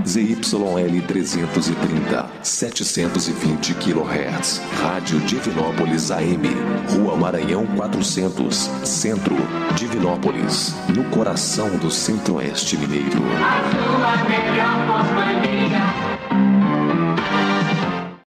ZYL 330, 720 kHz. Rádio Divinópolis AM. Rua Maranhão 400, Centro, Divinópolis, no coração do Centro-Oeste Mineiro. A sua melhor companhia.